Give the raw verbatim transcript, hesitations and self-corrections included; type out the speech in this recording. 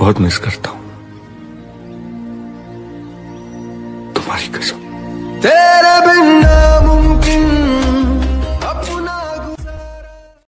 बहुत मिस करता हूं, तुम्हारी कसम। तेरे बिन नामुमकिन